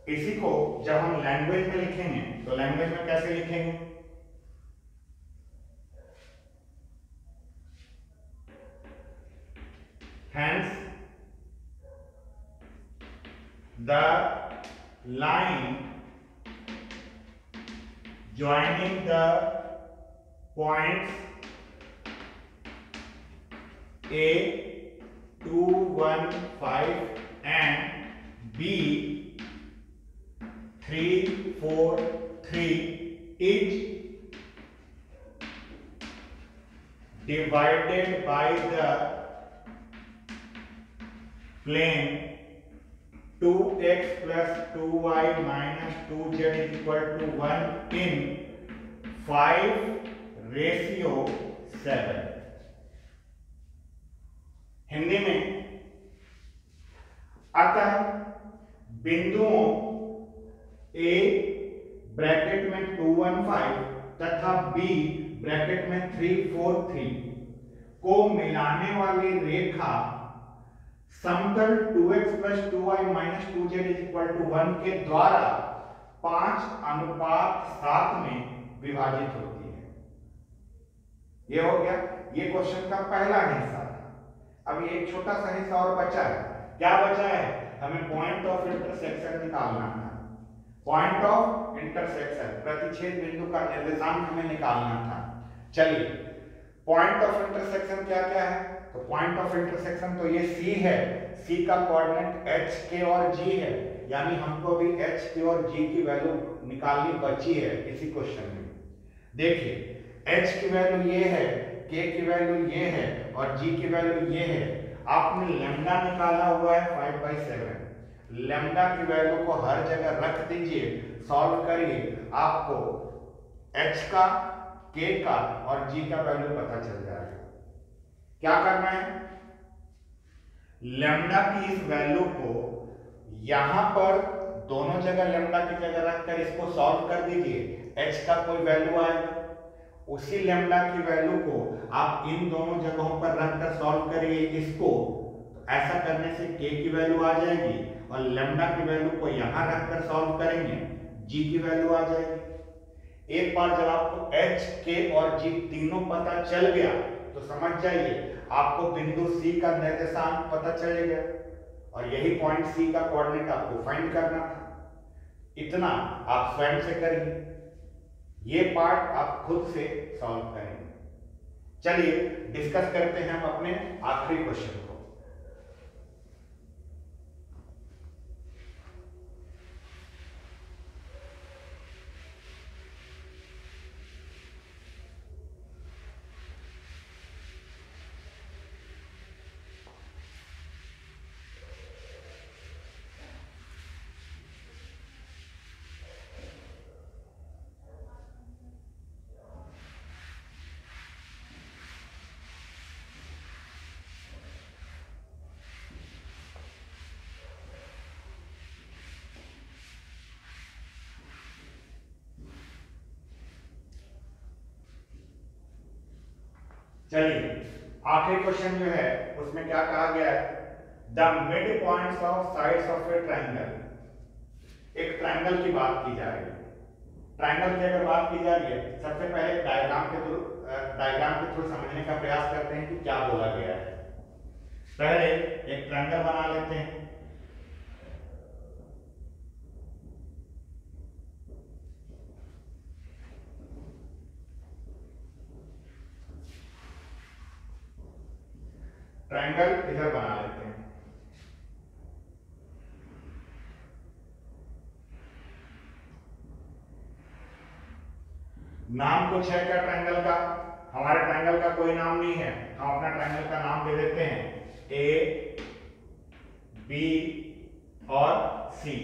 इसी को जब हम लैंग्वेज में लिखेंगे तो लैंग्वेज में कैसे लिखेंगे? Hence, the line joining the points A 2 1 5 and B 3 4 3 is divided by the plane 2x plus 2y minus 2z is equal to 1 in 5:7। Hindi में, अतः बिंदुओं A ब्रैकेट में 2 1 5 तथा B ब्रैकेट में 3 4 3 को मिलाने वाली रेखा समतल 2x plus 2y minus 2z is equal to 1 के द्वारा 5:7 में विभाजित होती है। ये हो गया, ये क्वेश्चन का पहला हिस्सा था। अब एक छोटा सा हिस्सा और बचा है। क्या बचा है? हमें पॉइंट ऑफ इंटरसेक्शन निकालना था। पॉइंट ऑफ इंटरसेक्शन, प्रतिच्छेद बिंदु का निर्देशांक हमें निकालना था। चलिए, पॉइंट ऑफ इंटरसेक्शन क्या क्या है? तो पॉइंट ऑफ इंटरसेक्शन तो ये C है, C का कोऑर्डिनेट H, K और G है, यानी हमको भी H, K और G की वैल्यू निकालनी बची है इसी क्वेश्चन में। देखिए, H की वैल्यू ये है, K की वैल्यू ये है और G की वैल्यू ये है। आपने लैम्डा निकाला हुआ है 5/7। लैम्डा की वैल्यू को हर जगह रख दीजिए, सॉल्व करिए, आपको H का, K का और G का वैल्यू पता चल जाएगा। क्या करना है? लैम्डा की इस वैल्यू को यहां पर दोनों जगह लैम्डा की जगह रखकर इसको सॉल्व कर दीजिए। H का कोई वैल्यू आएगा, उसी लैम्डा की वैल्यू को आप इन दोनों जगहों पर रखकर सॉल्व करिए इसको। तो ऐसा करने से K की वैल्यू आ जाएगी और लैम्डा की वैल्यू को यहां रखकर सॉल्व करेंगे, G की वैल्यू आ जाएगी। एक बार जब आपको H, K और G तीनों पता चल गया तो समझ जाइए आपको बिंदु C का निर्देशांक पता चलेगा और यही पॉइंट C का कोऑर्डिनेट आपको फाइंड करना था। इतना आप स्वयं से करिए, ये पार्ट आप खुद से सॉल्व करेंगे। चलिए डिस्कस करते हैं हम अपने आखिरी क्वेश्चन को। चलिए, आखिरी क्वेश्चन जो है उसमें क्या कहा गया है? The mid points of sides of a triangle. एक ट्रायंगल की बात की जा रही है। ट्रायंगल की अगर बात की जा रही है, सबसे पहले डायग्राम के थ्रू समझने का प्रयास करते हैं कि क्या बोला गया है। पहले एक ट्रायंगल बना लेते हैं। ट्रायंगल इधर बना लेते हैं। नाम कुछ है क्या ट्रायंगल का? हमारे ट्रायंगल का कोई नाम नहीं है, हम अपना ट्रायंगल का नाम दे देते हैं A, B और C।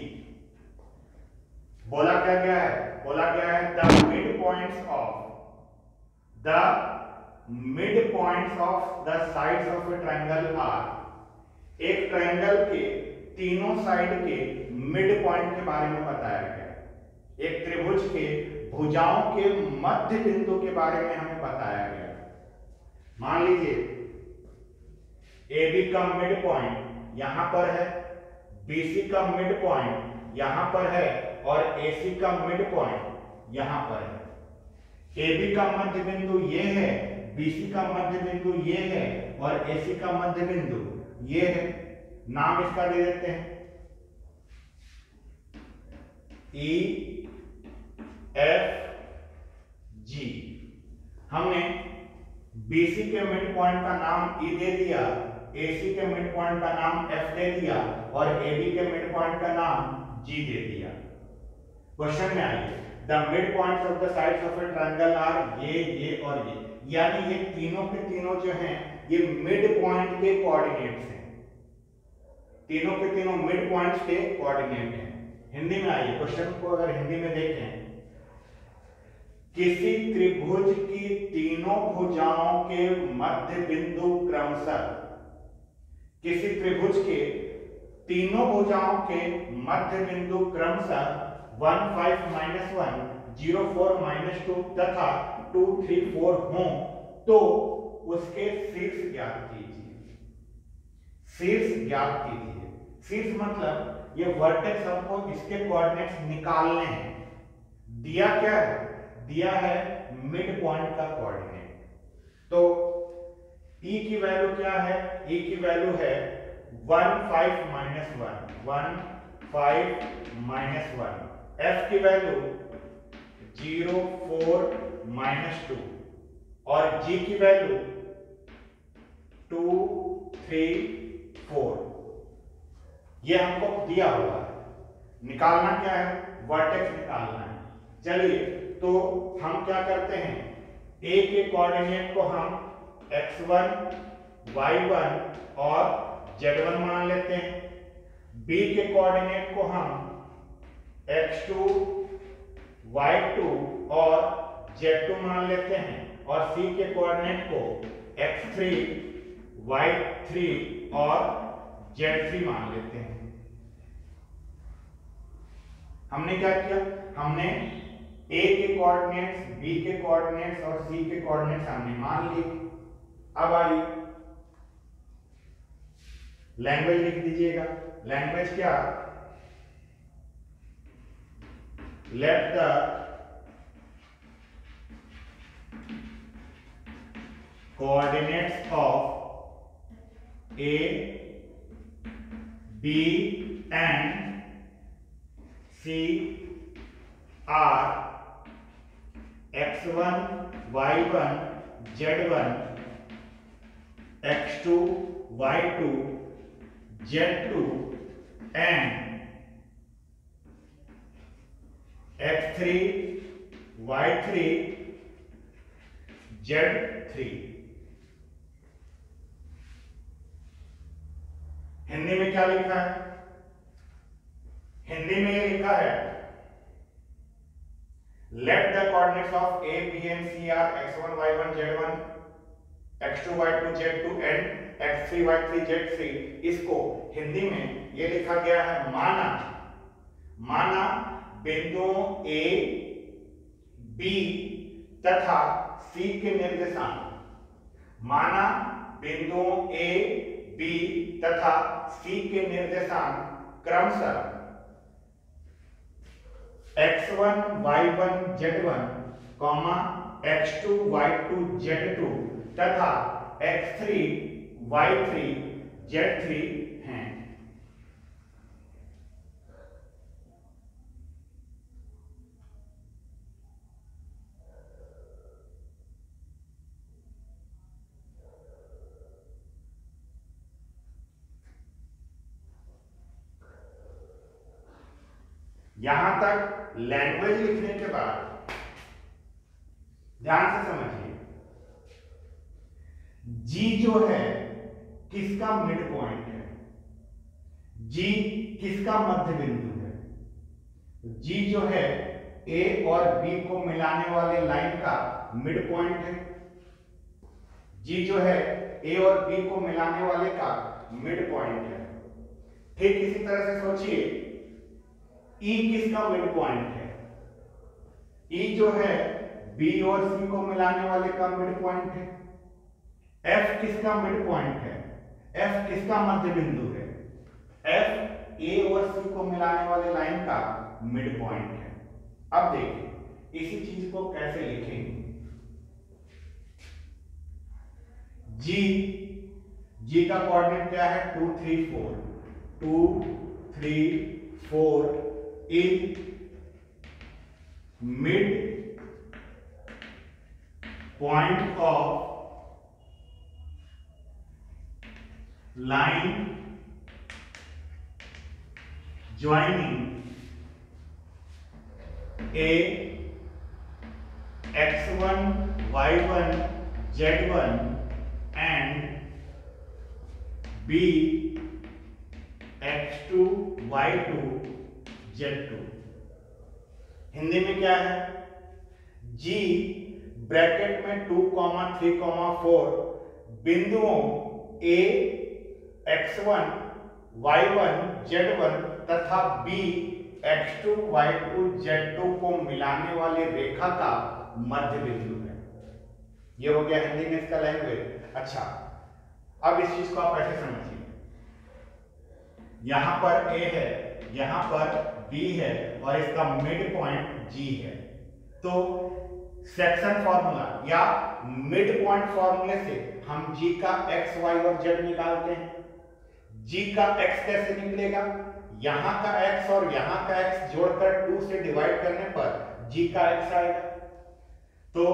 बोला क्या गया है? बोला गया है the mid points of the sides of a triangle are. एक ट्रायंगल के तीनों साइड के मिड पॉइंट के बारे में बताया गया। एक त्रिभुज के भुजाओं के मध्य बिंदु के बारे में हमें बताया गया। मान लीजिए AB का मिड पॉइंट यहां पर है, BC का मिड पॉइंट यहां पर है और AC का मिड पॉइंट यहां पर है। AB का मध्य बिंदु ये है, BC का मध्य बिंदु ये है और AC का मध्य बिंदु ये है। नाम इसका दे देते हैं EFG। हमने BC के मिड पॉइंट का नाम E दे दिया, AC के मिड पॉइंट का नाम F दे दिया और AB के मिड पॉइंट का नाम G दे दिया। क्वेश्चन में आइए, the mid points of the sides of a triangle are ये और ये, यानी ये तीनों के तीनों जो हैं ये मिड पॉइंट के कोऑर्डिनेट्स हैं। तीनों के तीनों मिड पॉइंट्स के कोऑर्डिनेट हैं। हिंदी में आइए, क्वेश्चन को अगर हिंदी में देखें, किसी त्रिभुज की तीनों भुजाओं के मध्य बिंदु क्रमशः, किसी त्रिभुज के तीनों भुजाओं के मध्य बिंदु क्रमशः 1 5 -1 0 4 -2 तथा 2 3 4 हों तो उसके शीर्ष ज्ञात कीजिए। शीर्ष ज्ञात कीजिए, शीर्ष मतलब ये वर्टेक्स हमको इसके कोऑर्डिनेट्स निकालने हैं। दिया क्या है? दिया है मिड पॉइंट का कोऑर्डिनेट। तो E की वैल्यू क्या है? E की वैल्यू है 1 5 -1 1 5 -1। F की वैल्यू 0 4 -2 और G की वैल्यू 2 3 4। ये हमको दिया हुआ है, निकालना क्या है? वर्टेक्स निकालना है। चलिए तो हम क्या करते हैं, A के कोऑर्डिनेट को हम x1 y1 और z1 मान लेते हैं, B के कोऑर्डिनेट को हम x2 y2 और z2 मान लेते हैं और C के कोऑर्डिनेट को x3 y3 और z3 मान लेते हैं। हमने क्या किया? हमने A के कोऑर्डिनेट्स, B के कोऑर्डिनेट्स और C के कोऑर्डिनेट्स हमने मान लिए। अब आइए लैंग्वेज लिख दीजिएगा। लैंग्वेज क्या? Let the coordinates of A, B and C are x1 y1 z1 x2 y2 z2 and x3 y3 z3। Hindi में क्या लिखा है? हिंदी में ये लिखा है, let the coordinates of A, B and C are x1 y1 z1 x2 y2 z2 and x3 y3 z3। इसको हिंदी में ये लिखा गया है, माना बिंदुओं A, B तथा C के निर्देशांक, माना बिंदुओं A, B तथा C के निर्देशांक क्रमशः x1 y1 z1, x2 y2 z2 तथा x3 y3 z3 हैं। यहां तक लैंग्वेज लिखने के बाद ध्यान से समझिए, G जो है किसका मिड पॉइंट है? G किसका मध्य बिंदु है? G जो है A और B को मिलाने वाले लाइन का मिड पॉइंट है। G जो है A और B को मिलाने वाले का मिड पॉइंट है। ठीक इसी तरह से सोचिए, E किसका मिड पॉइंट है? E जो है B और C को मिलाने वाले का मिड पॉइंट है। F किसका मिड पॉइंट है? F किसका मध्य बिंदु है? F ए और सी को मिलाने वाले लाइन का मिड पॉइंट है। अब देखिए इसी चीज को कैसे लिखेंगे। जी का कोऑर्डिनेट क्या है 2 3 4 2 3 4 in mid point of line joining A x1 y1 z1 and B x2 y2 z2। Hindi में क्या है, G ब्रैकेट में 2, 3, 4 बिंदुओं A x1 y1 z1 तथा B x2 y2 z2 को मिलाने वाली रेखा का मध्य बिंदु है। ये हो गया हिंदी में इसका लैंग्वेज। अच्छा, अब इस चीज को आप ऐसे समझिए, यहां पर A है, यहां पर B है और इसका मिड पॉइंट G है। तो सेक्शन फॉर्मूला या मिड पॉइंट फॉर्मूले से हम G का x, y और z निकालते हैं। G का x कैसे निकलेगा, यहां का x और यहां का x जोड़कर 2 से डिवाइड करने पर G का x आएगा। तो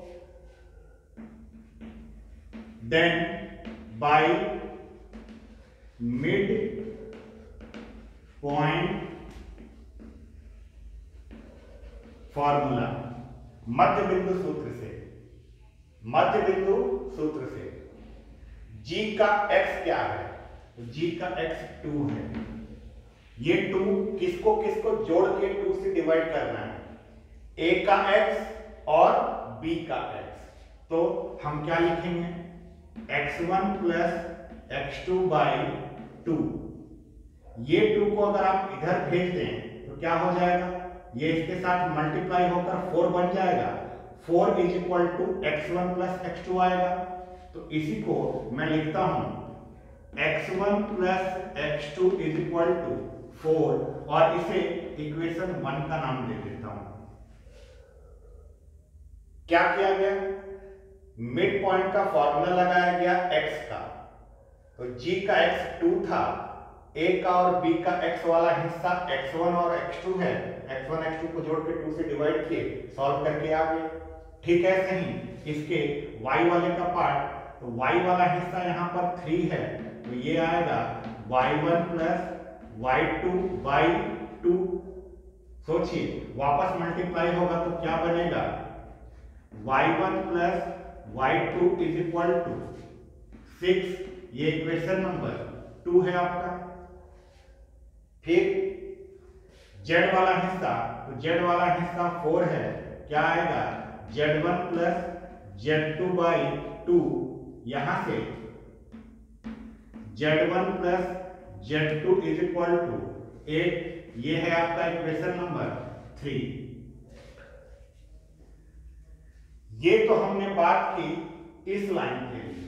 then by mid point formula, मध्य बिंदु सूत्र से G का x क्या है, G का x 2 है। ये 2 किसको किसको जोड़ के 2 से डिवाइड करना है, A का x और B का x। तो हम क्या लिखेंगे, x1 प्लस x2 बाई 2। ये 2 को अगर आप इधर भेज दें तो क्या हो जाएगा, ये इसके साथ मल्टीप्लाई होकर 4 बन जाएगा। 4 is equal to x1 plus x2 आएगा। तो इसी को मैं लिखता हूं x1 plus x2 is equal to 4 और इसे इक्वेशन 1 का नाम दे देता हूं। क्या किया गया, मिड पॉइंट का फॉर्मूला लगाया गया x का। तो G का x 2 था, A का और B का x वाला हिस्सा x1 और x2 है। x1 x2 को जोड़ के 2 से डिवाइड किए, सॉल्व करके आ गए। ठीक है, सही। इसके y वाले का पार्ट, तो y वाला हिस्सा यहां पर 3 है, तो ये आएगा y1 प्लस y2 बाई 2। सोचिए, वापस मल्टीप्लाई होगा तो क्या बनेगा, y1 plus y2 is equal to 6। ये इक्वेशन नंबर 2 है आपका। फिर z वाला हिस्सा, तो z वाला हिस्सा 4 है, क्या आएगा z1 प्लस z2 बाई 2। यहां से z1 plus z2 is equal to 8। ये है आपका इक्वेशन नंबर 3। ये तो हमने बात की इस लाइन के लिए।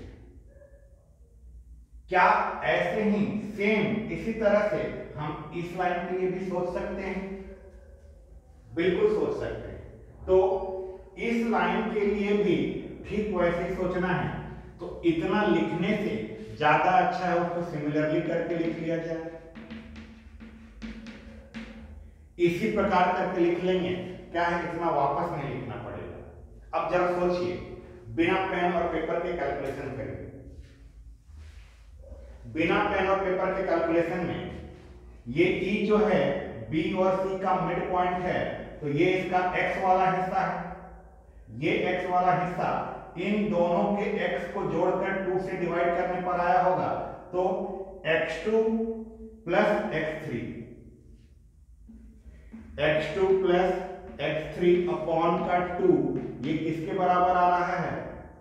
क्या ऐसे ही सेम इसी तरह से हम इस लाइन के लिए भी सोच सकते हैं? बिल्कुल सोच सकते हैं। तो इस लाइन के लिए भी ठीक वैसे ही सोचना है। तो इतना लिखने से ज्यादा अच्छा है उसको सिमिलरली करके लिख लिया जाए। इसी प्रकार करके लिख लेंगे, क्या है, इतना वापस नहीं लिखना पड़ेगा। अब जरा सोचिए, बिना पेन और पेपर के कैलकुलेशन करिए। बिना पेन और पेपर के कैलकुलेशन में ये E जो है B और C का मिड पॉइंट है, तो ये इसका x वाला हिस्सा है। ये x वाला हिस्सा इन दोनों के x को जोड़कर 2 से डिवाइड करने पर आया होगा, तो x2 plus x3, x2 plus x3 upon का 2, ये किसके बराबर आ रहा है,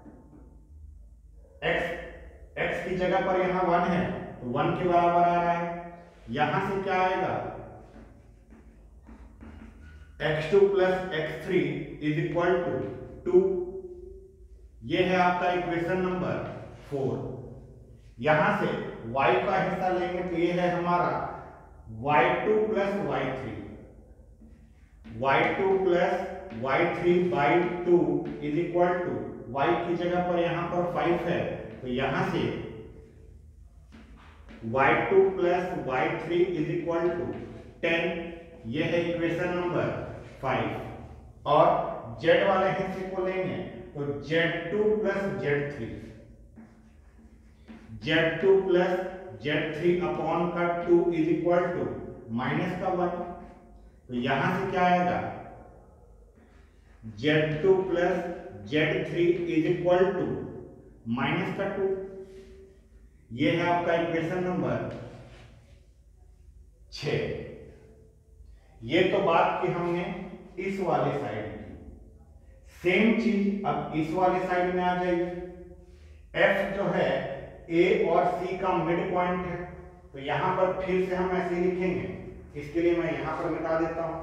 x की जगह पर यहां 1 है, तो 1 के बराबर आ रहा है। यहां से क्या आएगा, x2 plus x3 is equal to 2। ये है आपका इक्वेशन नंबर 4। यहां से y का हिस्सा लेंगे तो ये है हमारा y2 plus y3, y2 plus y3 by 2 is equal to, y की जगह पर यहां पर 5 है, तो यहां से y2 plus y3 is equal to 10, ये है इक्वेशन नंबर 5। और z वाले हिस्से को लेंगे तो z2 plus z3, z2 plus z3 upon का 2 इज इक्वल टू माइनस का 1, तो यहां से क्या आएगा, z2 plus z3 is equal to minus का 2। ये है आपका इक्वेशन नंबर 6। ये तो बात की हमने इस वाले साइड की, सेम चीज अब इस वाले साइड में आ जाएगी। f जो है a और c का मिड पॉइंट है, तो यहां पर फिर से हम ऐसे लिखेंगे, इसके लिए मैं यहां पर मिटा देता हूं।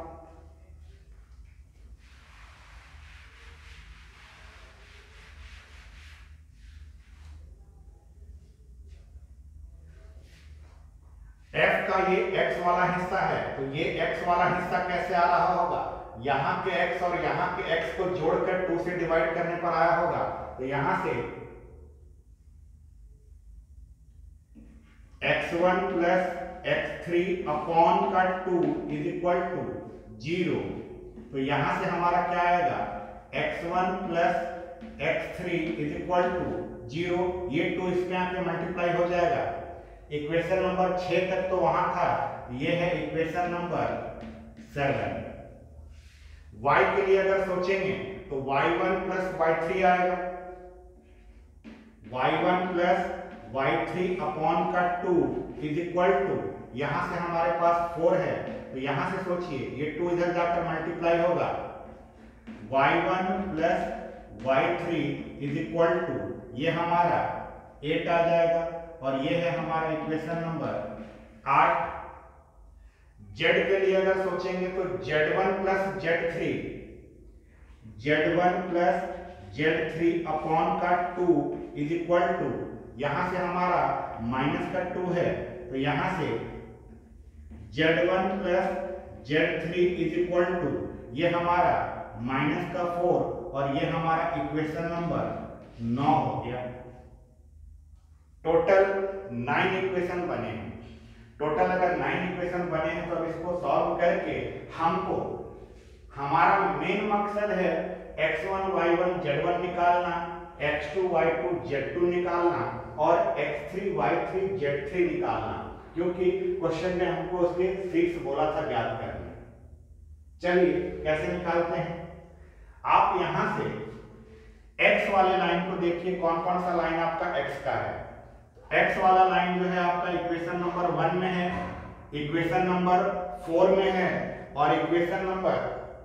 f का ये x वाला हिस्सा है, तो ये x वाला हिस्सा कैसे आ रहा होगा, यहां के x और यहां के x को जोड़कर 2 से डिवाइड करने पर आया होगा, तो यहां से x1 प्लस x3 अपॉन का 2 इज इक्वल टू 0, तो यहां से हमारा क्या आएगा, x1 plus x3 is equal to 0, ये 2 इसके आके मल्टीप्लाई हो जाएगा। इक्वेशन नंबर 6 तक तो वहां था, ये है इक्वेशन नंबर 7। y के लिए अगर सोचेंगे तो y1 प्लस y3 आएगा, y1 प्लस y3 अपॉन का 2 इज इक्वल टू, यहां से हमारे पास 4 है, तो यहां से सोचिए ये 2 इधर जाकर मल्टीप्लाई होगा, y1 plus y3 is equal to, ये हमारा 8 आ जाएगा, और ये है हमारा इक्वेशन नंबर 8। z के लिए अगर सोचेंगे तो z1 plus z3, z1 plus z3 upon का 2 इज इक्वल टू, यहां से हमारा माइनस का 2 है, तो यहां से z1 plus z3 is equal to, ये हमारा माइनस का 4, और ये हमारा इक्वेशन नंबर 9 हो गया। टोटल 9 इक्वेशन बने हैं। टोटल अगर 9 इक्वेशन बने हैं तो अब इसको सॉल्व करके हमको, हमारा मेन मकसद है x1 y1 z1 निकालना, x2 y2 z2 निकालना, और x3 y3 z3 निकालना, क्योंकि क्वेश्चन में हमको उसके 6 बोला था ज्ञात करना। चलिए कैसे निकालते हैं, आप यहां से x वाले लाइन को देखिए, कौन कौन सा लाइन आपका x का है। x वाला लाइन जो है आपका इक्वेशन नंबर 1 में है, इक्वेशन नंबर 4 में है, और इक्वेशन नंबर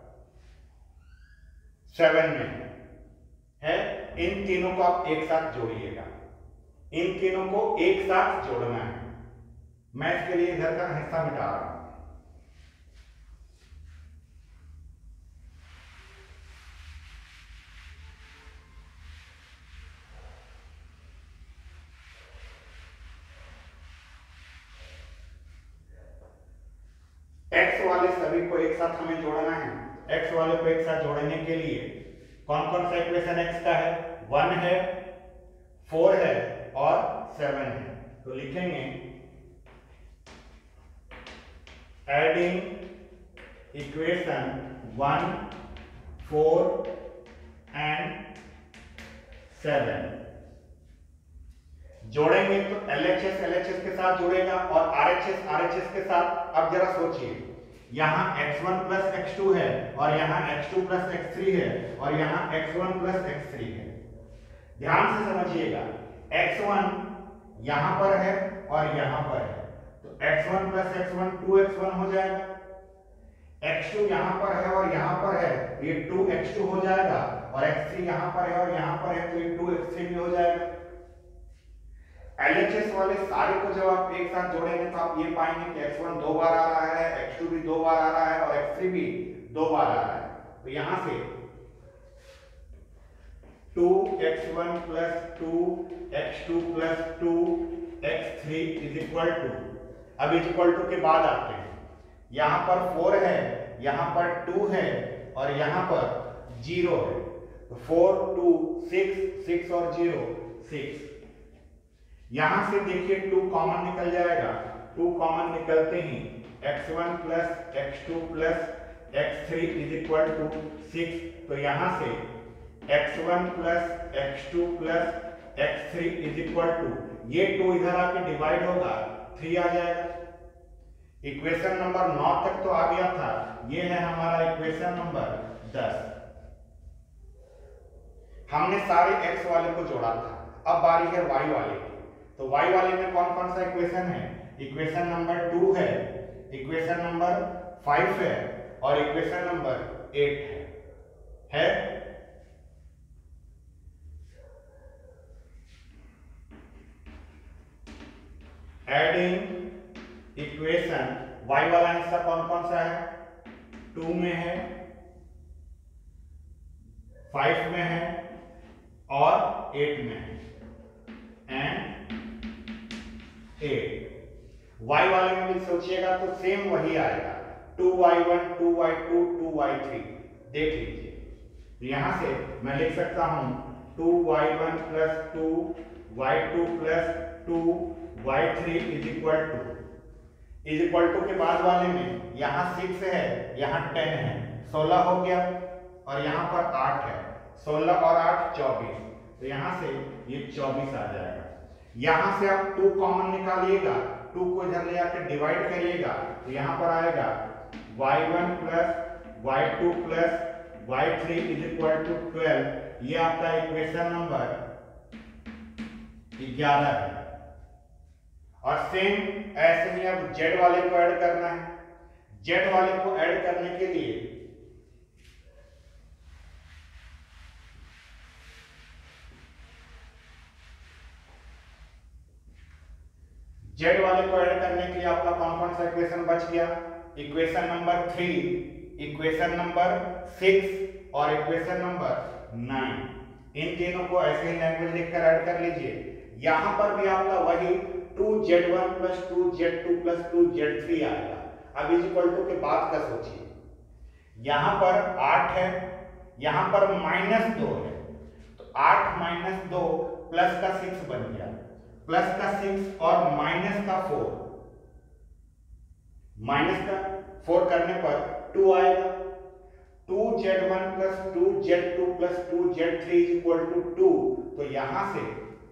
7 में है। इन तीनों को आप एक साथ जोड़िएगा, इन तीनों को एक साथ जोड़ना है। मैं इसके लिए इधर का हिस्सा मिटा रहा हूं। x वाले सभी को एक साथ हमें जोड़ना है। x वाले को एक साथ जोड़ने के लिए कौन कौन सा इक्वेशन x का है, 1 है, 4 है और 7 है, तो लिखेंगे एडिंग इक्वेशन 1, 4 एंड 7। जोड़ेंगे तो LHS LHS के साथ जुड़ेगा और RHS RHS के साथ। अब जरा सोचिए, यहाँ x1 प्लस x2 है, और यहाँ x2 प्लस x3 है, और यहाँ x1 प्लस x3 है। ध्यान से समझिएगा, x1 यहाँ पर है और यहाँ पर है, तो x1 प्लस x1 2x1 हो जाएगा। x2 यहाँ पर है और यहाँ पर है, ये 2x2 हो जाएगा, और x3 यहाँ पर है और यहाँ पर है, तो ये 2x3 भी हो जाएगा। LHS वाले सारे को जब आप एक साथ जोड़ेंगे तो आप ये पाएंगे कि x1 2 बार आ रहा है, x2 भी 2 बार आ रहा है, और x3 भी 2 बार आ रहा है। तो यहां से 2x1 plus 2 x2 plus 2 x3 is equal to, अब इज इक्वल टू के बाद आते हैं, यहां पर 4 है, यहां पर 2 है और यहां पर 0 है, तो 4 2 6, 6 और 0 6। यहां से देखिए 2 कॉमन निकल जाएगा, 2 कॉमन निकलते ही x1 plus x2 plus x3 is equal to 6। तो यहां से x1 plus x2 plus x3 is equal to, ये 2 इधर आके डिवाइड होगा 3 आ जाएगा। इक्वेशन नंबर 9 तक तो आ गया था, ये है हमारा इक्वेशन नंबर 10। हमने सारे x वाले को जोड़ा था, अब बारी है y वाले की। तो y वाले में कौन कौन सा इक्वेशन है? इक्वेशन नंबर 2 है, इक्वेशन नंबर 5 है और इक्वेशन नंबर 8 है। एडिंग इक्वेशन, y वाला हिस्सा कौन कौन सा है? 2 में है, 5 में है और 8 में है, एंड 8। y वाले में भी सोचिएगा तो सेम वही आएगा, 2y1 2y2 2y3। देख लीजिए, यहां से मैं लिख सकता हूं 2y1 plus 2y2 plus 2y3 is equal to के बाद वाले में यहां 6 है, यहां 10 है, 16 हो गया और यहां पर 8 है, 16 और 8 24। तो यहां से ये 24 आ जाएगा। यहां से आप 2 कॉमन निकालिएगा, 2 को इधर ले आकर डिवाइड करिएगा, तो यहां पर आएगा y1 plus y2 plus y3 is equal to 12। ये आपका इक्वेशन नंबर 11 है। और सेम ऐसे ही अब z वाले को ऐड करना है। z वाले को ऐड करने के लिए z वाले को ऐड करने के लिए आपका कौन कौन सा इक्वेशन बच गया? इक्वेशन नंबर 3, इक्वेशन नंबर 6 और इक्वेशन नंबर 9। इन तीनों को ऐसे ही लैंग्वेज लिखकर ऐड कर लीजिए। यहां पर भी आपका वही 2z1 plus 2z2 plus 2z3 आएगा। अब इज इक्वल टू के बाद का सोचिए, यहां पर 8 है, यहां पर -2 है, तो 8 - 2 प्लस का 6 बन गया, प्लस का 6 और माइनस का 4, माइनस का 4 करने पर 2 आएगा। 2z1 plus 2z2 plus 2z3 is equal to 2। तो यहां से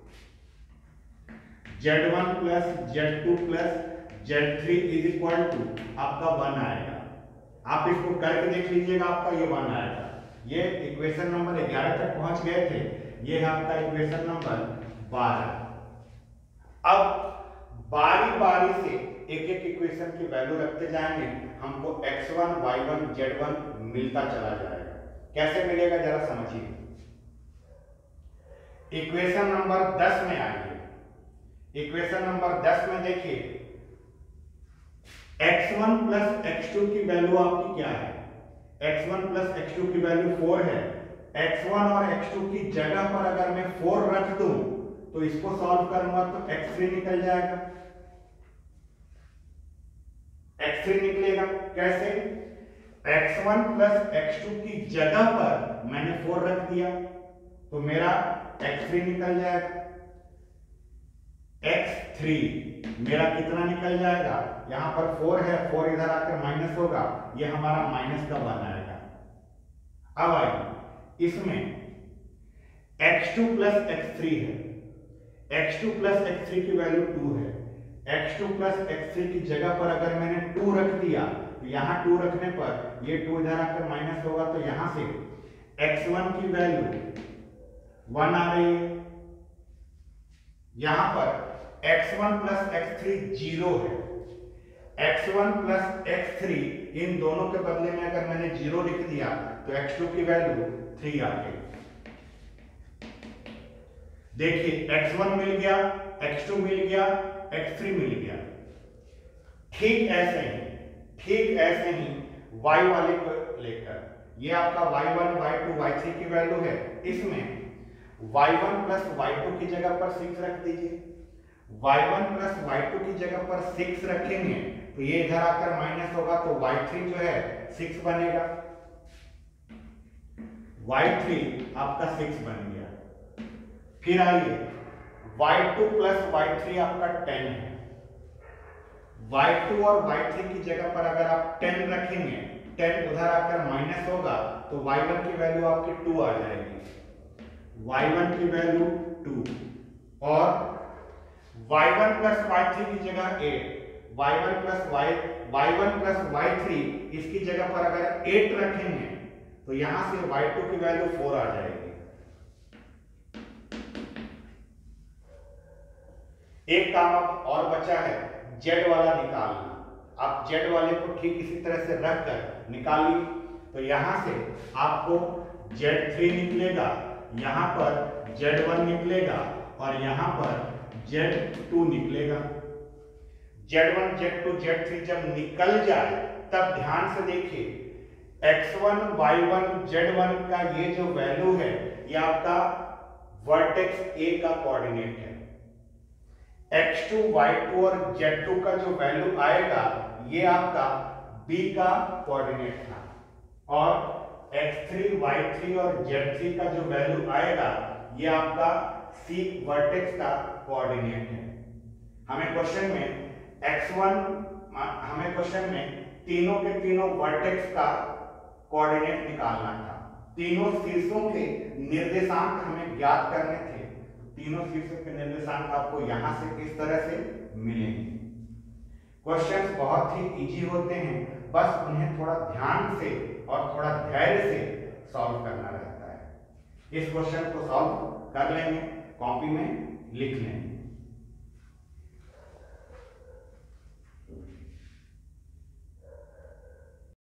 z1 plus z2 plus z3 is equal to आपका 1 आएगा। आप इसको करके देख लीजिएगा, आपका ये 1 आएगा। ये इक्वेशन नंबर 11 तक पहुंच गए थे, ये है आपका इक्वेशन नंबर 12। अब बारी बारी से एक एक इक्वेशन की वैल्यू रखते जाएंगे, हमको x1 y1 z1 मिलता चला जाएगा। कैसे मिलेगा जरा समझिए। इक्वेशन नंबर 10 में आइए। इक्वेशन नंबर 10 में देखिए, x1 प्लस x2 की वैल्यू आपकी क्या है? x1 प्लस x2 की वैल्यू 4 है। x1 और x2 की जगह पर अगर मैं 4 रख दूं तो इसको सॉल्व करूंगा तो x3 निकल जाएगा। x3 निकलेगा कैसे? x1 प्लस x2 की जगह पर मैंने 4 रख दिया तो मेरा x3 निकल जाएगा। x3 मेरा कितना निकल जाएगा? यहां पर 4 है, 4 इधर आकर माइनस होगा, ये हमारा माइनस का 1 आएगा। अब आइए इसमें x2 प्लस x3 है, x2 प्लस x3 की वैल्यू 2 है। x2 प्लस x3 की जगह पर अगर मैंने 2 रख दिया तो यहां 2 रखने पर ये 2 इधर आकर माइनस होगा, तो यहां से x1 की वैल्यू 1 आ रही है। यहां पर x1 प्लस x3 0 है। x1 प्लस x3 इन दोनों के बदले में अगर मैंने 0 लिख दिया तो x2 की वैल्यू 3 आ गई। देखिए x1 मिल गया, x2 मिल गया, x3 मिल गया। ठीक ऐसे ही y वाले को लेकर, ये आपका y1 y2 y3 की वैल्यू है, इसमें y1 प्लस y2 की जगह पर 6 रख दीजिए, y1 प्लस y2 की जगह पर 6 रखेंगे तो ये इधर आकर माइनस होगा, तो y3 जो है 6 बनेगा। y3 आपका 6 बन गया। फिर आइए y2 प्लस y3 आपका 10 है। y2 और y3 की जगह पर अगर आप 10 रखेंगे, 10 उधर आकर माइनस होगा, तो y1 की वैल्यू आपकी 2 आ जाएगी। y1 की वैल्यू 2 और y1 प्लस y3 की जगह 8, y1 प्लस y3 इसकी जगह पर अगर 8 रखेंगे तो यहां से y2 की वैल्यू 4 आ जाएगी। एक काम अब और बचा है z वाला निकालना। आप z वाले को ठीक इसी तरह से रखकर निकालिए, तो यहां से आपको z3 निकलेगा, यहां पर z1 निकलेगा और यहां पर z2 निकलेगा। z1 z2 z3 जब निकल जाए तब ध्यान से देखिए, x1 y1 z1 का ये जो वैल्यू है ये आपका वर्टेक्स A का कोऑर्डिनेट है। x2 y2 और z2 का जो वैल्यू आएगा ये आपका B का कोऑर्डिनेट था, और x3 y3 और z3 का जो वैल्यू आएगा ये आपका C वर्टेक्स का कोऑर्डिनेट है। हमें क्वेश्चन में तीनों के तीनों वर्टेक्स का कोऑर्डिनेट निकालना था। तीनों शीर्षों के निर्देशांक हमें ज्ञात करने थे। तीनों शीर्षों के निर्देशांक आपको यहां से इस तरह से मिलेंगे। क्वेश्चंस बहुत ही इजी होते हैं, बस उन्हें थोड़ा ध्यान से और थोड़ा धैर्य से सॉल्व करना रहता है। इस क्वेश्चन को सॉल्व कर लेंगे, कॉपी में लिख लेंगे।